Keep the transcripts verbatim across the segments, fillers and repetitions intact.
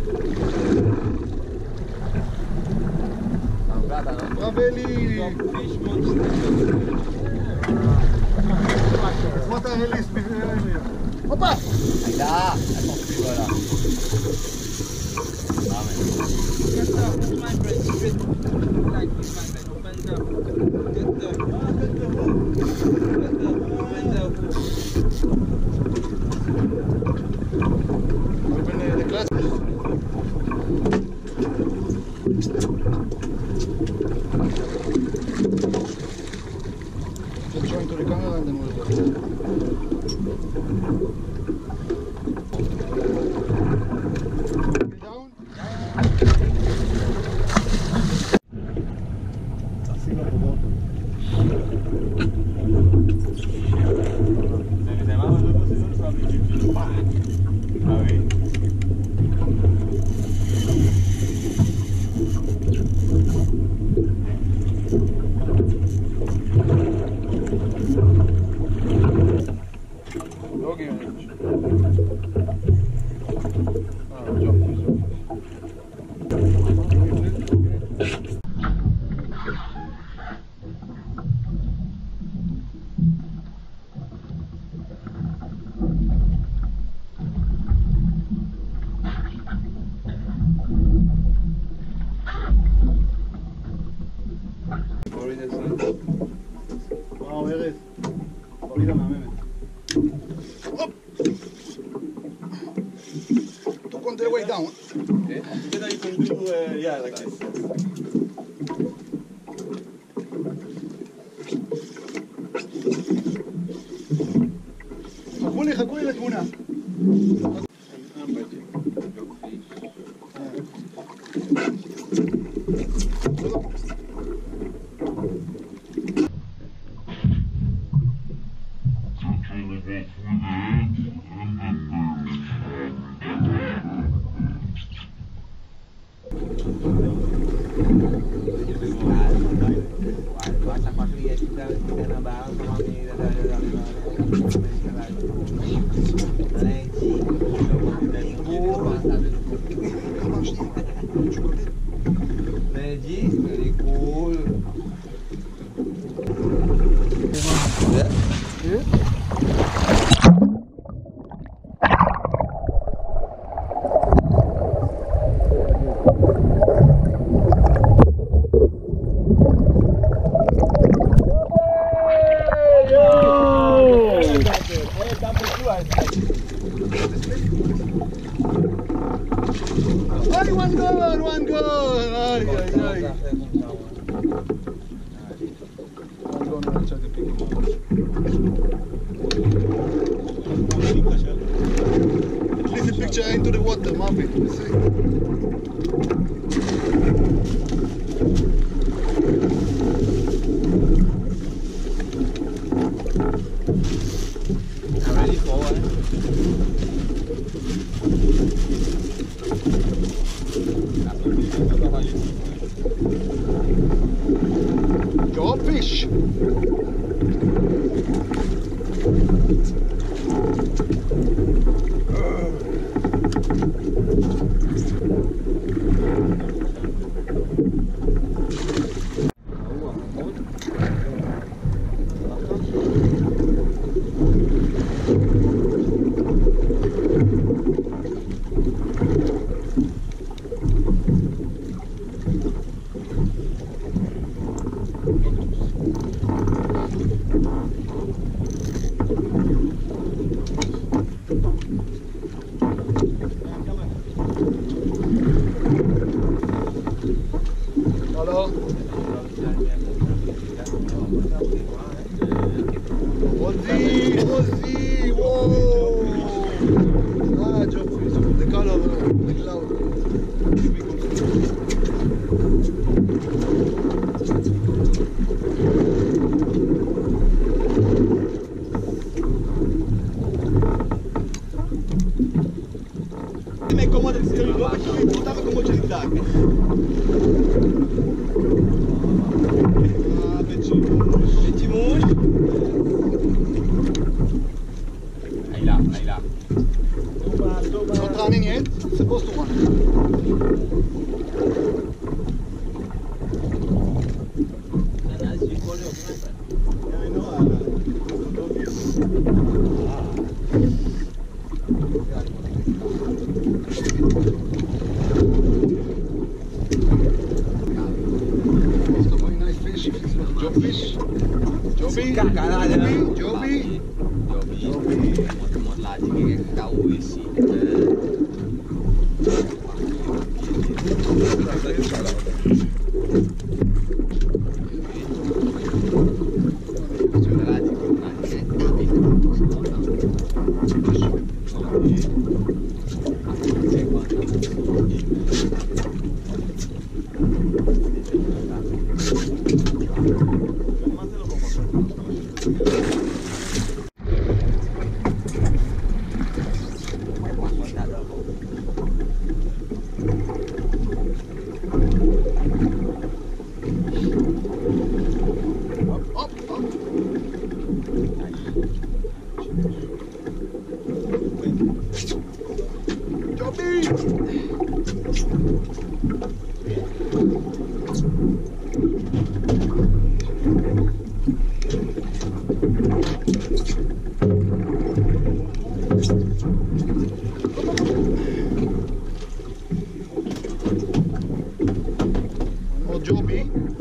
Bravo Eli! What the hell is behind you? Hoppa! Ahí está, ahí consigo ahora. Get the, hold my friend, straight like this, my friend. Open the, get the, ah, get the hook. Get the, open the hook. Open the, the clutch. Just join to the camera and then we'll go. וואו, ארז, פרידה מהממת. הופ! To go the way down. Okay. Together you can do, uh, yeah, like this. חכו לי, חכו לי לתמונה. Magic, very cool. Yeah? Yeah? Ay, one goal, one goal! Ay, ay, ay. One goal, I'll try to pick him up. At least the picture into the water, Marvin. I'm ready for it. Go fish! Hello? Ozzy! Ozzy! Whoa! Ah, Geoffrey, the color of the cloud. Mi è comodo che si rivolga perché mi portava comodità. Ah, petit petit mouche. Ahí la, ahí la. Not running yet? It's supposed to run. And as you call your friend. Yeah, I know. It's a very nice fish. It's a job fish. Joby. Joby. Joby. Joby. Một là chỉ cái cao uy xí. Oh, Joby.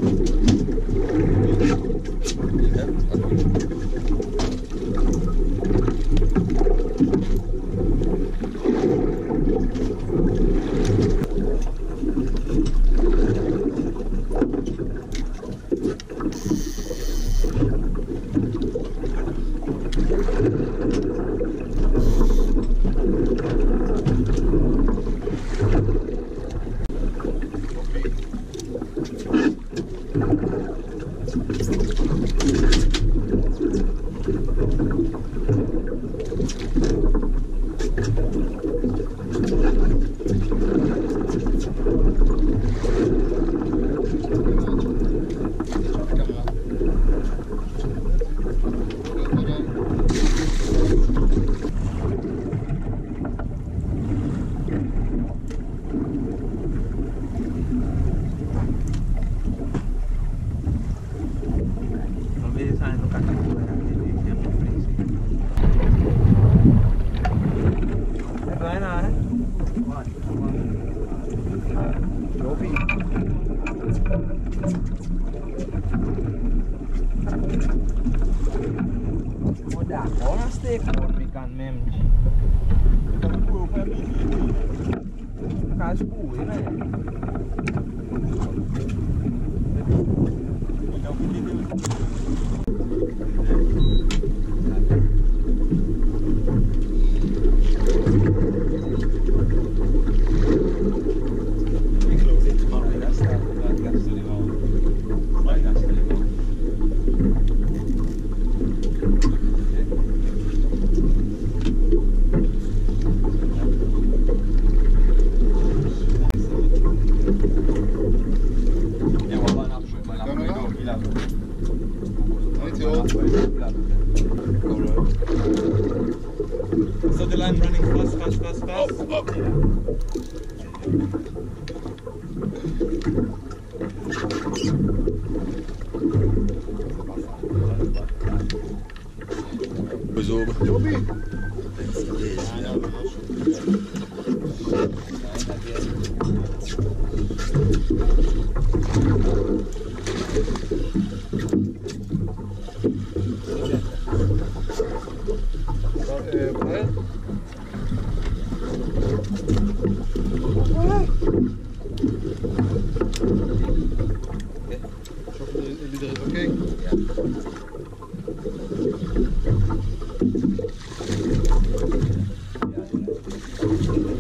Đã có steak một mình cần mềm cá củ thế này. So the line running fast, fast, fast, fast. Oh, oh. Joby. Okay. Yeah.